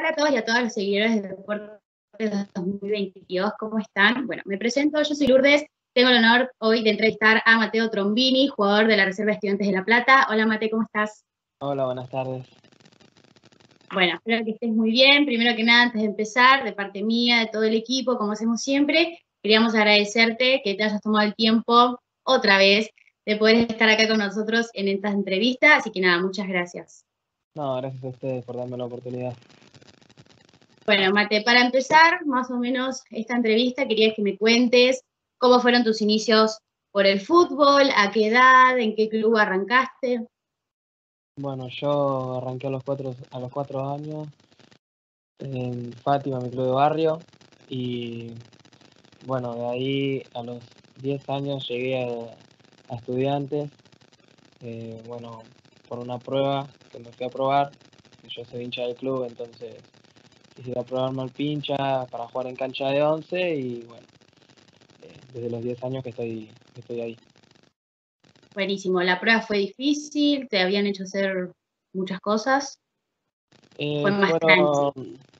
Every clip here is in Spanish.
Hola a todos y a todas los seguidores de Deportes 2022, ¿cómo están? Bueno, me presento, yo soy Lourdes, tengo el honor hoy de entrevistar a Mateo Trombini, jugador de la Reserva de Estudiantes de La Plata. Hola Mateo, ¿cómo estás? Hola, buenas tardes. Bueno, espero que estés muy bien. Primero que nada, antes de empezar, de parte mía, de todo el equipo, como hacemos siempre, queríamos agradecerte que te hayas tomado el tiempo otra vez de poder estar acá con nosotros en esta entrevista, así que nada, muchas gracias. No, gracias a ustedes por darme la oportunidad. Bueno, Mate, para empezar más o menos esta entrevista, quería que me cuentes cómo fueron tus inicios por el fútbol, a qué edad, en qué club arrancaste. Bueno, yo arranqué a los 4 años en Fátima, mi club de barrio, y bueno, de ahí a los 10 años llegué a Estudiantes, bueno, por una prueba que me fui a probar, que yo soy hincha del club, entonces quisiera probarme al pincha para jugar en cancha de 11 y bueno, desde los 10 años que estoy ahí. Buenísimo, la prueba fue difícil, te habían hecho hacer muchas cosas, fue más tranquilo.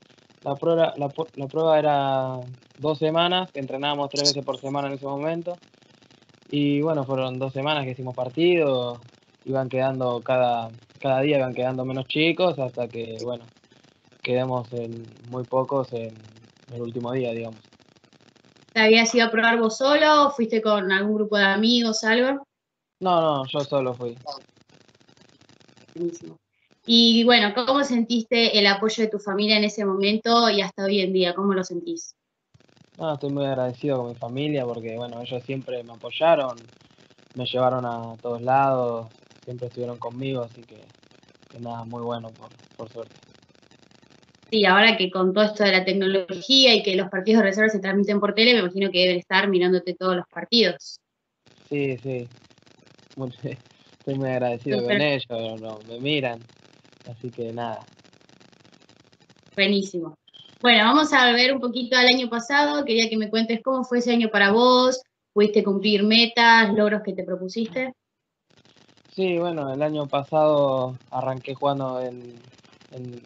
La prueba era 2 semanas, que entrenábamos 3 veces por semana en ese momento. Y bueno, fueron 2 semanas que hicimos partidos, iban quedando cada día iban quedando menos chicos hasta que, bueno, quedamos en muy pocos en el último día, digamos. ¿Te habías ido a probar vos solo o fuiste con algún grupo de amigos, algo? No, yo solo fui. Buenísimo. Y bueno, ¿cómo sentiste el apoyo de tu familia en ese momento y hasta hoy en día? ¿Cómo lo sentís? No, estoy muy agradecido con mi familia porque, bueno, ellos siempre me apoyaron, me llevaron a todos lados, siempre estuvieron conmigo, así que nada, muy bueno por suerte. Sí, ahora que con todo esto de la tecnología y que los partidos de reserva se transmiten por tele, me imagino que deben estar mirándote todos los partidos. Sí, sí, estoy muy agradecido con Súper, ellos, no, me miran, así que nada. buenísimo. Bueno, vamos a ver un poquito al año pasado. Quería que me cuentes cómo fue ese año para vos. ¿Pudiste cumplir metas, logros que te propusiste? Sí, bueno, el año pasado arranqué jugando en,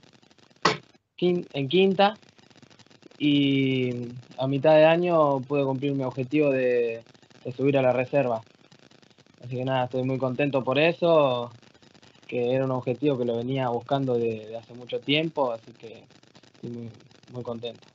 en quinta y a mitad de año pude cumplir mi objetivo de subir a la reserva. Así que nada, estoy muy contento por eso, que era un objetivo que lo venía buscando de hace mucho tiempo, así que estoy muy contento.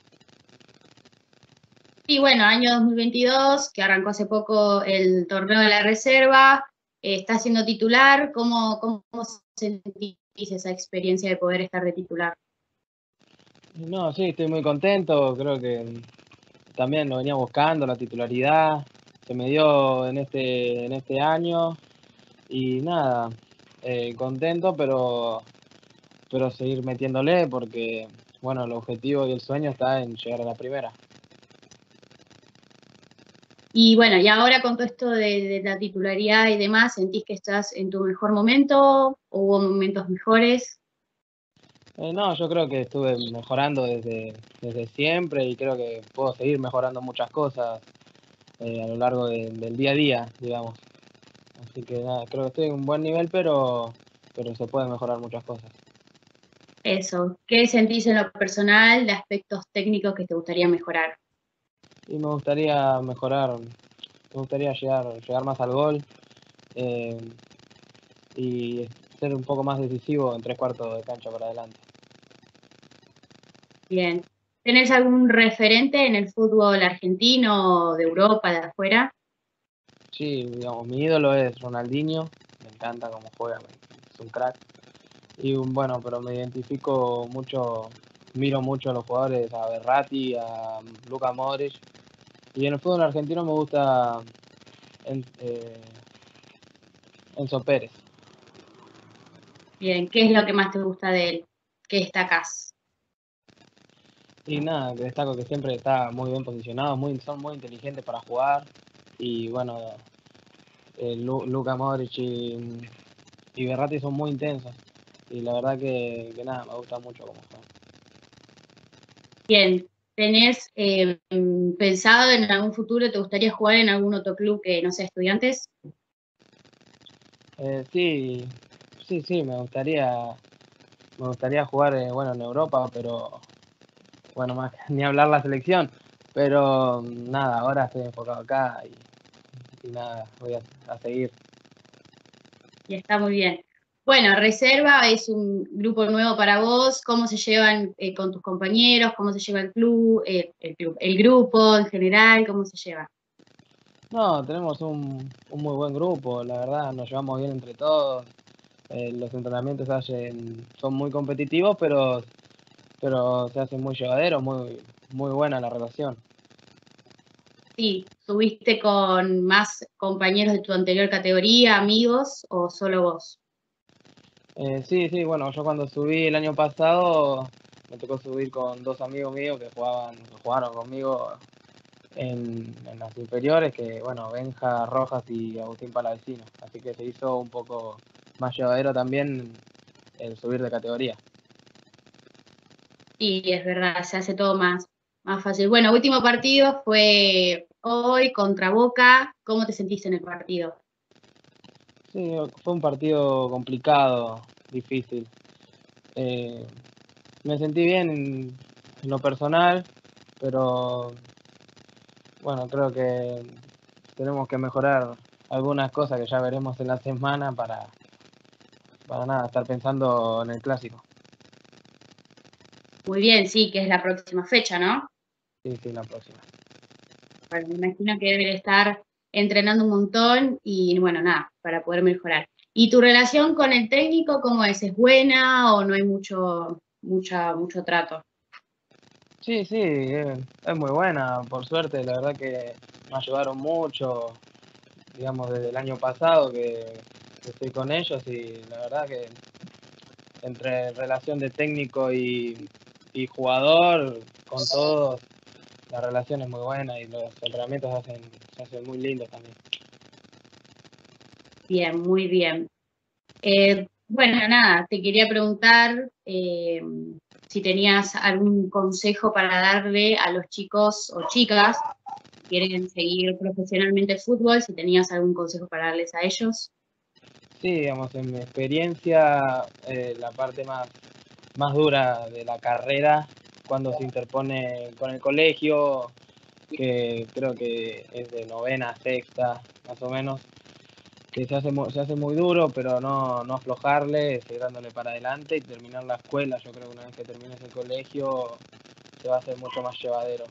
Y bueno, año 2022, que arrancó hace poco el torneo de la reserva, está siendo titular. ¿Cómo sentís esa experiencia de poder estar de titular? No, sí, estoy muy contento, creo que también lo venía buscando, la titularidad, se me dio en este año y nada, contento, pero seguir metiéndole porque, bueno, el objetivo y el sueño está en llegar a la primera. Y bueno, y ahora con todo esto de la titularidad y demás, ¿sentís que estás en tu mejor momento o hubo momentos mejores? No, yo creo que estuve mejorando desde siempre y creo que puedo seguir mejorando muchas cosas a lo largo del día a día, digamos. Así que nada, creo que estoy en un buen nivel, pero se pueden mejorar muchas cosas. Eso, ¿qué sentís en lo personal de aspectos técnicos que te gustaría mejorar? Y me gustaría mejorar, me gustaría llegar más al gol eh, y ser un poco más decisivo en 3 cuartos de cancha para adelante. Bien. ¿Tenés algún referente en el fútbol argentino, de Europa, de afuera? Sí, digamos, mi ídolo es Ronaldinho, me encanta cómo juega, es un crack. Y bueno, pero me identifico mucho, miro mucho a los jugadores, a Berratti, a Luka Modric. Y en el fútbol argentino me gusta En- eh, Enzo Pérez. Bien, ¿qué es lo que más te gusta de él? ¿Qué destacás? Y nada, destaco que siempre está muy bien posicionado, son muy inteligentes para jugar. Y bueno, Luka Modric y Berratti son muy intensos. Y la verdad que nada, me gusta mucho cómo juegan. Bien, ¿tenés pensado en algún futuro, te gustaría jugar en algún otro club que no sea Estudiantes? Sí, sí, me gustaría jugar, bueno, en Europa, pero bueno, más que ni hablar la selección. Pero nada, ahora estoy enfocado acá y nada, voy a seguir. Y está muy bien. Bueno, Reserva es un grupo nuevo para vos. ¿Cómo se llevan con tus compañeros? ¿Cómo se lleva el grupo en general? ¿Cómo se lleva? No, tenemos un muy buen grupo, la verdad, nos llevamos bien entre todos. Los entrenamientos son muy competitivos, pero se hacen muy llevaderos, muy buena la relación. Sí, ¿subiste con más compañeros de tu anterior categoría, amigos o solo vos? Sí, sí, bueno, yo cuando subí el año pasado me tocó subir con dos amigos míos que jugaron conmigo en las inferiores, que bueno, Benja Rojas y Agustín Palavecino. Así que se hizo un poco más llevadero también el subir de categoría. Sí, es verdad, se hace todo más fácil. Bueno, último partido fue hoy contra Boca. ¿Cómo te sentiste en el partido? Sí, fue un partido complicado, difícil. Eh, Me sentí bien en lo personal, pero bueno, creo que tenemos que mejorar algunas cosas que ya veremos en la semana para nada, estar pensando en el clásico. Muy bien, sí, que es la próxima fecha, ¿no? Sí, sí, la próxima. Bueno, me imagino que debe estar entrenando un montón y bueno, nada, para poder mejorar. ¿Y tu relación con el técnico cómo es? ¿Es buena o no hay mucho trato? Sí, sí, es muy buena, por suerte, la verdad que me ayudaron mucho, digamos, desde el año pasado que estoy con ellos y la verdad que entre relación de técnico y jugador, con todos, la relación es muy buena y los entrenamientos se hacen muy lindos también. Bien, muy bien. Bueno, nada, te quería preguntar si tenías algún consejo para darle a los chicos o chicas que quieren seguir profesionalmente el fútbol, si tenías algún consejo para darles a ellos. Sí, digamos, en mi experiencia, la parte más dura de la carrera, cuando se interpone con el colegio, que creo que es de novena a sexta, más o menos, que se hace muy duro, pero no aflojarle, seguir dándole para adelante y terminar la escuela. Yo creo que una vez que termines el colegio, se va a hacer mucho más llevadero.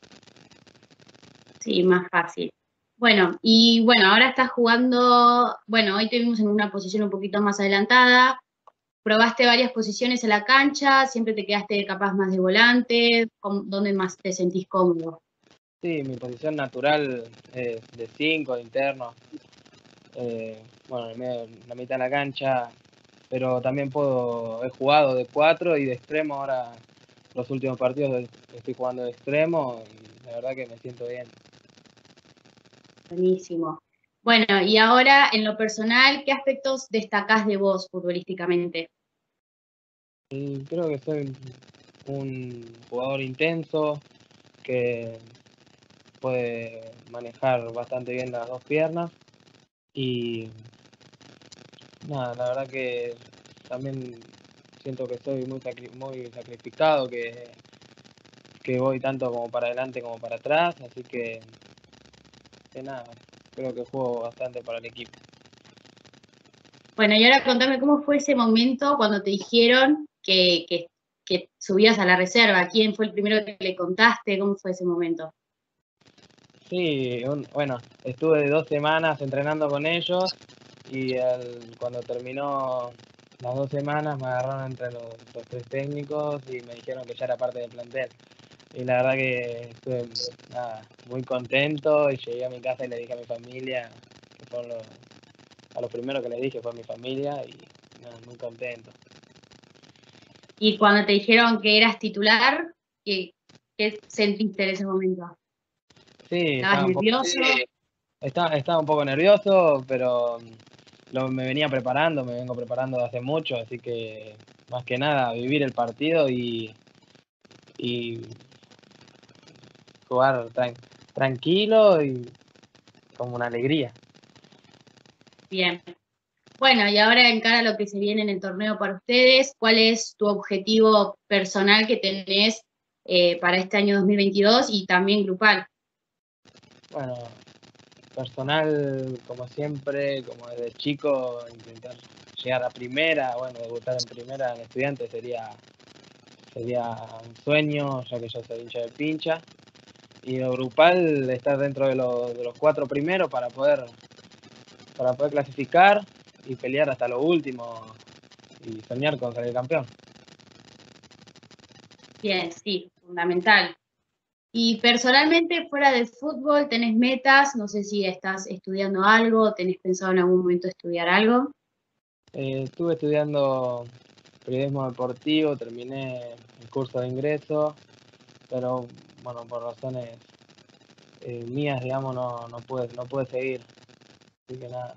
Sí, más fácil. Bueno, y bueno, ahora estás jugando, bueno, hoy te vimos en una posición un poquito más adelantada, probaste varias posiciones en la cancha, siempre te quedaste capaz más de volante, ¿dónde más te sentís cómodo? Sí, mi posición natural es de 5 de interno, bueno, en el medio, en la mitad de la cancha, pero también he jugado de 4 y de extremo. Ahora los últimos partidos estoy jugando de extremo y la verdad que me siento bien. Buenísimo. Bueno, y ahora en lo personal, ¿qué aspectos destacás de vos futbolísticamente? Y creo que soy un jugador intenso que puede manejar bastante bien las dos piernas y nada, la verdad que también siento que soy muy sacrificado, que voy tanto como para adelante como para atrás, así que nada, creo que juego bastante para el equipo. Bueno, y ahora contame cómo fue ese momento cuando te dijeron que subías a la reserva. ¿Quién fue el primero que le contaste? ¿Cómo fue ese momento? Sí, bueno, estuve 2 semanas entrenando con ellos y cuando terminó las 2 semanas me agarraron entre los tres técnicos y me dijeron que ya era parte del plantel. Y la verdad que estuve nada, muy contento y llegué a mi casa y le dije a mi familia, que fueron a lo primero que les dije fue a mi familia y nada, muy contento. Y cuando te dijeron que eras titular, ¿qué sentiste en ese momento? Sí, ¿Estabas nervioso? estaba un poco nervioso, pero me venía preparando, me vengo preparando de hace mucho, así que más que nada vivir el partido y jugar tranquilo y como una alegría. Bien. Bueno, y ahora en cara a lo que se viene en el torneo para ustedes, ¿cuál es tu objetivo personal que tenés para este año 2022 y también grupal? Bueno, personal, como siempre, como desde chico, intentar llegar a primera, bueno, debutar en primera en estudiante sería un sueño, ya que yo soy hincha de Pincha. Y lo grupal, estar dentro de los 4 primeros para poder clasificar y pelear hasta lo último y soñar con salir campeón. Bien, sí, fundamental. Y personalmente, fuera del fútbol, ¿tenés metas? No sé si estás estudiando algo, ¿tenés pensado en algún momento estudiar algo? Estuve estudiando periodismo deportivo, terminé el curso de ingreso, pero bueno, por razones mías, digamos, no pude seguir. Así que nada.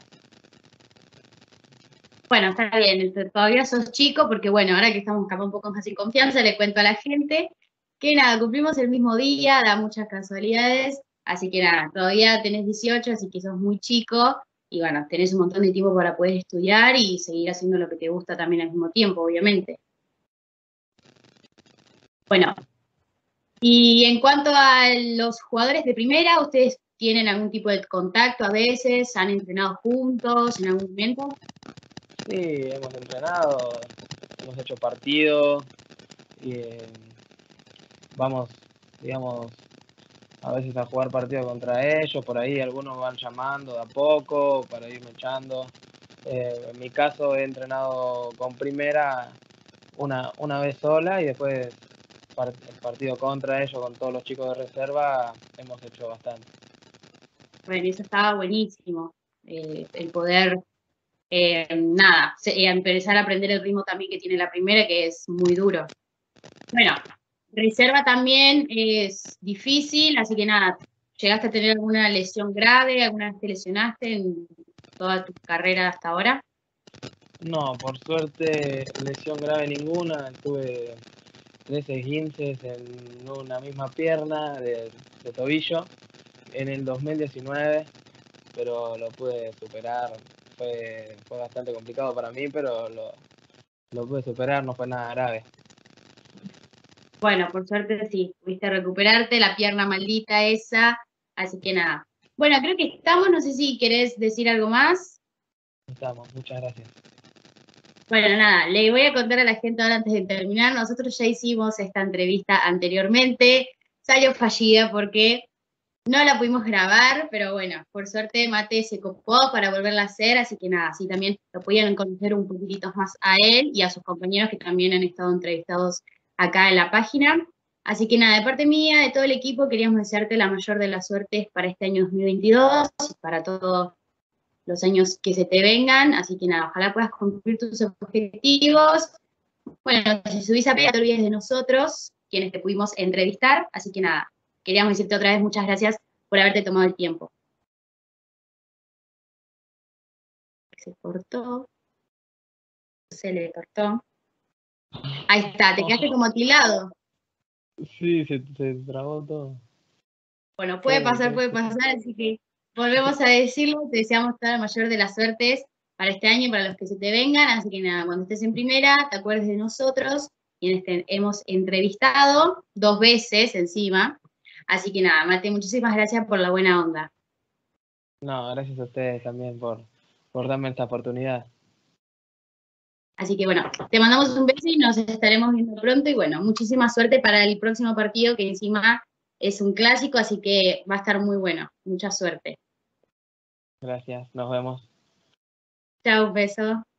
Bueno, está bien, todavía sos chico, porque bueno, ahora que estamos acá un poco más en confianza, le cuento a la gente que nada, cumplimos el mismo día, da muchas casualidades, así que nada, todavía tenés 18, así que sos muy chico, y bueno, tenés un montón de tiempo para poder estudiar y seguir haciendo lo que te gusta también al mismo tiempo, obviamente. Bueno, y en cuanto a los jugadores de primera, ¿ustedes tienen algún tipo de contacto a veces? ¿Han entrenado juntos en algún momento? Sí, hemos entrenado, hemos hecho partidos y vamos, digamos, a veces a jugar partidos contra ellos, por ahí algunos van llamando de a poco para irme echando. En mi caso he entrenado con primera una vez sola y después el partido contra ellos con todos los chicos de reserva hemos hecho bastante. Bueno, eso estaba buenísimo, el poder nada, empezar a aprender el ritmo también que tiene la primera, que es muy duro. Bueno, reserva también es difícil, así que nada, ¿llegaste a tener alguna lesión grave? ¿Alguna vez te lesionaste en toda tu carrera hasta ahora? No, por suerte lesión grave ninguna, tuve 13 esguinces en una misma pierna de tobillo en el 2019, pero lo pude superar. Fue bastante complicado para mí, pero lo pude superar, no fue nada grave. Bueno, por suerte sí, pudiste recuperarte, la pierna maldita esa, así que nada. Bueno, creo que estamos, no sé si querés decir algo más. Estamos, muchas gracias. Bueno, nada, le voy a contar a la gente ahora antes de terminar. Nosotros ya hicimos esta entrevista anteriormente, salió fallida porque no la pudimos grabar, pero bueno, por suerte Mate se copó para volverla a hacer, así que nada, así también lo pudieron conocer un poquitito más a él y a sus compañeros que también han estado entrevistados acá en la página. Así que nada, de parte mía, de todo el equipo, queríamos desearte la mayor de las suertes para este año 2022 y para todos los años que se te vengan, así que nada, ojalá puedas cumplir tus objetivos. Bueno, si subís a P, no te olvides de nosotros, quienes te pudimos entrevistar, así que nada, queríamos decirte otra vez muchas gracias por haberte tomado el tiempo. Se cortó, se le cortó. Ahí está, te quedaste como tilado. Sí, se trabó todo. Bueno, Todo. puede pasar, así que volvemos a decirlo, te deseamos toda la mayor de las suertes para este año y para los que se te vengan, así que nada, cuando estés en primera, te acuerdes de nosotros, quienes te hemos entrevistado 2 veces encima, así que nada, Mate, muchísimas gracias por la buena onda. No, gracias a ustedes también por darme esta oportunidad. Así que bueno, te mandamos un beso y nos estaremos viendo pronto y bueno, muchísima suerte para el próximo partido que encima es un clásico, así que va a estar muy bueno, mucha suerte. Gracias, nos vemos. Chao, beso.